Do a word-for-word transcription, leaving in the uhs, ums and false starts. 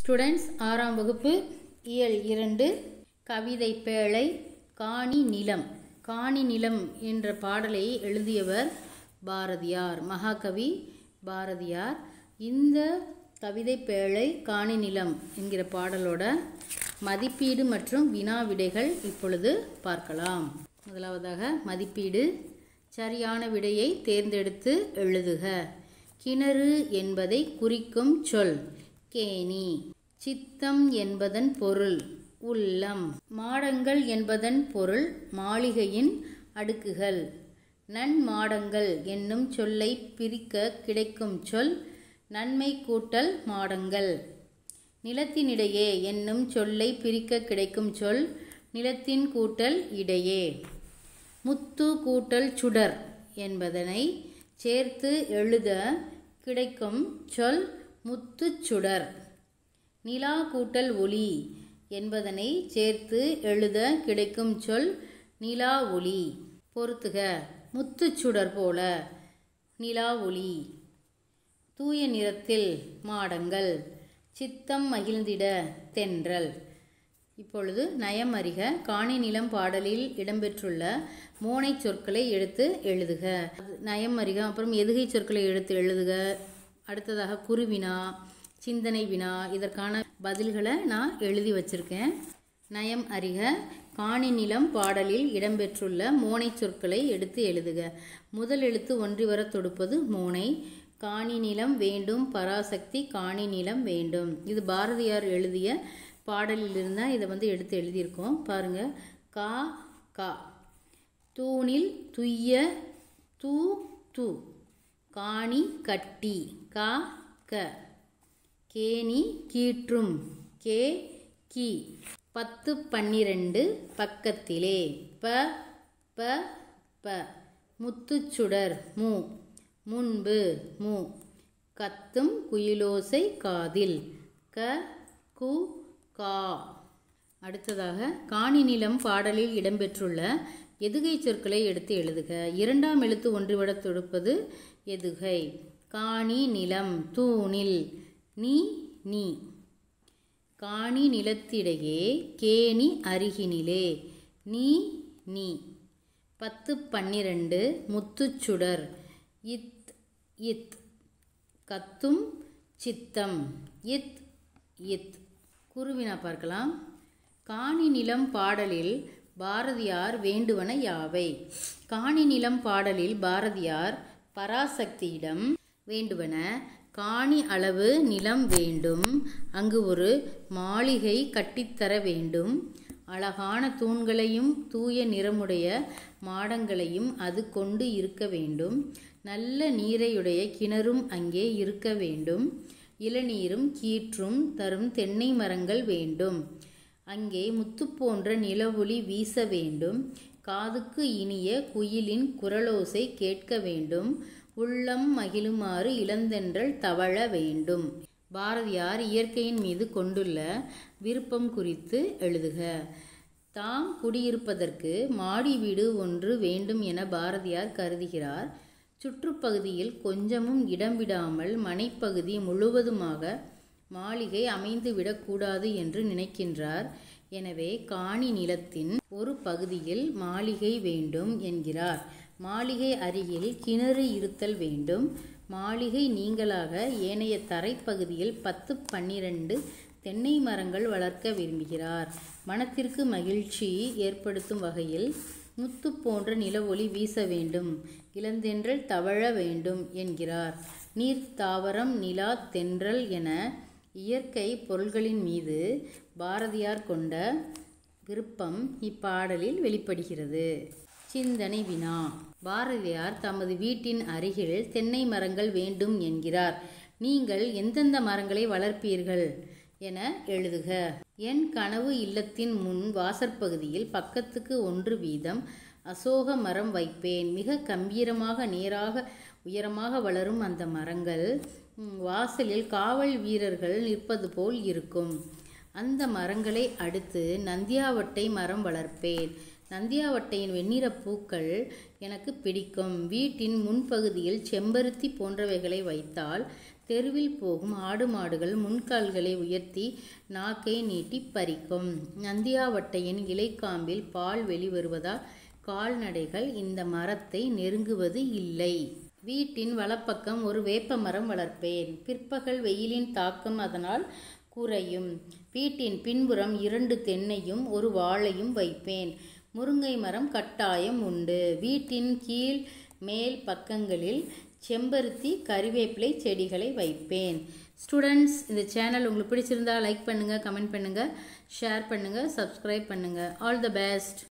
Students, ஆறாம் வகுப்பு இயல் இரண்டு கவிதை பேழை காணி நிலம். காணி நிலம் என்ற பாடலை எழுதியவர் பாரதியார், மகாகவி பாரதியார். இந்த கவிதை பேழை காணி நிலம் என்கிற பாடலோட மதிப்பீடு மற்றும் வினா விடைகள் இப்பொழுது பார்க்கலாம். முதலாவதாக மதிப்பீடு. சரியான விடையை தேர்ந்தெடுத்து எழுதுக. கிணறு என்பதை குறிக்கும் சொல் கேணி. சித்தம் என்பதன் பொருள் உள்ளம். மாடங்கள் என்பதன் பொருள் மாளிகையின் அடுக்குகள். நன்மாடங்கள் என்னும் சொல்லை பிரிக்க கிடைக்கும் சொல் நன்மை கூட்டல் மாடங்கள். நிலத்தினிடையே என்னும் சொல்லை பிரிக்க கிடைக்கும் சொல் நிலத்தின் கூட்டல் இடையே. முத்து கூட்டல் சுடர் என்பதனை சேர்த்து எழுத கிடைக்கும் சொல் முத்துச்சுடர். நிலா கூட்டல் ஒளி என்பதனை சேர்த்து எழுத கிடைக்கும் சொல் நிலா ஒளி. பொறுத்துக. முத்துச்சுடர் போல நிலா ஒளி. தூய நிறத்தில் மாடங்கள். சித்தம் மகிழ்ந்திட தென்றல். இப்பொழுது நயம் அறிக. காணி நிலம் பாடலில் இடம்பெற்றுள்ள மோனை சொற்களை எடுத்து எழுதுக. நயம் அறிக. அப்புறம் எதுகை சொற்களை எடுத்து எழுதுக. அடுத்ததாக குருவினா, சிந்தனை வினா, இதற்கான பதில்களை நான் எழுதி வச்சிருக்கேன். நயம் அறிக. காணி நிலம் பாடலில் இடம்பெற்றுள்ள மோனை சொற்களை எடுத்து எழுதுக. முதல் எழுத்து ஒன்றி வர தொடுப்பது மோனை. காணி நிலம் வேண்டும், பராசக்தி காணி நிலம் வேண்டும். இது பாரதியார் எழுதிய பாடலில் இருந்தால் இதை வந்து எடுத்து எழுதியிருக்கோம். பாருங்க. கா கா. தூணில் துய்ய தூ தூ. காணி கட்டி கா க. கேணி கீற்றும் கே கி. பத்து பன்னிரண்டு பக்கத்திலே ப ப ப. முத்துச்சுடர் மு. முன்பு மு. கத்தும் குயிலோசை காதில் க கு கா. அடுத்ததாக காணி நிலம் பாடலில் இடம்பெற்றுள்ள எதுகை சொற்களை எடுத்து எழுதுக. இரண்டாம் எழுத்து ஒன்றுவிட தொடுப்பது எதுகை. காணி நிலம் தூணில் நீ நீ. காணி நிலத்திடையே கேணி அருகினிலே நீ நீ. பத்து பன்னிரண்டு முத்துச்சுடர் இத் இத். கத்தும் சித்தம் இத் இத். குருவினா பார்க்கலாம். காணி நிலம் பாடலில் பாரதியார் வேண்டுவன யாவை. காணி நிலம் பாடலில் பாரதியார் பராசக்தியிடம் வேண்டுவன காணி அளவு நிலம் வேண்டும், அங்கு ஒரு மாளிகை கட்டித்தர வேண்டும், அழகான தூண்களையும் தூய நிறமுடைய மாடங்களையும் அது கொண்டு இருக்க வேண்டும், நல்ல நீரையுடைய கிணறும் அங்கே இருக்க வேண்டும், இளநீரும் கீற்றும் தரும் தென்னை மரங்கள் வேண்டும், அங்கே முத்து போன்ற நிலவொளி வீச வேண்டும், காதுக்கு இனிய குயிலின் குரலோசை கேட்க வேண்டும், உள்ளம் மகிழுமாறு இளந்தென்றல் தவழ வேண்டும். பாரதியார் இயற்கையின் மீது கொண்டுள்ள விருப்பம் குறித்து எழுதுக. தாம் குடியிருப்பதற்கு மாடி வீடு ஒன்று வேண்டும் என பாரதியார் கருதுகிறார். சுற்றுப்பகுதியில் கொஞ்சமும் இடம் விடாமல் மனைப்பகுதி முழுவதுமாக மாளிகை அமைந்துவிடக்கூடாது என்று நினைக்கின்றார். எனவே காணி நிலத்தின் ஒரு பகுதியில் மாளிகை வேண்டும் என்கிறார். மாளிகை அருகில் கிணறு இருத்தல் வேண்டும். மாளிகை நீங்களாக ஏனைய தரைப்பகுதியில் பத்து பன்னிரண்டு தென்னை மரங்கள் வளர்க்க விரும்புகிறார். மனத்திற்கு மகிழ்ச்சி ஏற்படுத்தும் வகையில் முத்து போன்ற நிலவொளி வீச வேண்டும், இளந்தென்றல் தவழ வேண்டும் என்கிறார். நீர், தாவரம், நிலா, தென்றல் என இயற்கை பொருள்களின் மீது பாரதியார் கொண்ட விருப்பம் இப்பாடலில் வெளிப்படுகிறது. சிந்தனை வினா. பாரதியார் தமது வீட்டின் அருகில் தென்னை மரங்கள் வேண்டும் என்கிறார். நீங்கள் எந்தெந்த மரங்களை வளர்ப்பீர்கள் என எழுதுக. என் கனவு இல்லத்தின் முன் வாசற்பகுதியில் பக்கத்துக்கு ஒன்று வீதம் அசோக மரம் வைப்பேன். மிக கம்பீரமாக நேராக உயரமாக வளரும் அந்த மரங்கள் வாசலில் காவல் வீரர்கள் நிற்பது போல் இருக்கும். அந்த மரங்களை அடுத்து நந்தியாவட்டை மரம் வளர்ப்பேன். நந்தியாவட்டையின் வெண்ணிற பூக்கள் எனக்கு பிடிக்கும். வீட்டின் முன்பகுதியில் செம்பருத்தி போன்றவைகளை வைத்தால் தெருவில் போகும் ஆடு மாடுகள் முன்கால்களை உயர்த்தி நாக்கை நீட்டி பறிக்கும். நந்தியாவட்டையின் இலைக்காம்பில் பால் வெளிவருவதால் கால்நடைகள் இந்த மரத்தை நெருங்குவது இல்லை. வீட்டின் வலப்பக்கம் ஒரு வேப்ப மரம் வளர்ப்பேன். பிற்பகல் வெயிலின் தாக்கம் அதனால் குறையும். வீட்டின் பின்புறம் இரண்டு தென்னையும் ஒரு வாழையும் வைப்பேன். முருங்கை மரம் கட்டாயம் உண்டு. வீட்டின் கீழ் மேல் பக்கங்களில் செம்பருத்தி கறிவேப்பிலை செடிகளை வைப்பேன். ஸ்டூடெண்ட்ஸ், இந்த சேனல் உங்களுக்கு பிடிச்சிருந்தா லைக் பண்ணுங்கள், கமெண்ட் பண்ணுங்கள், ஷேர் பண்ணுங்கள், சப்ஸ்கிரைப் பண்ணுங்கள். All the best.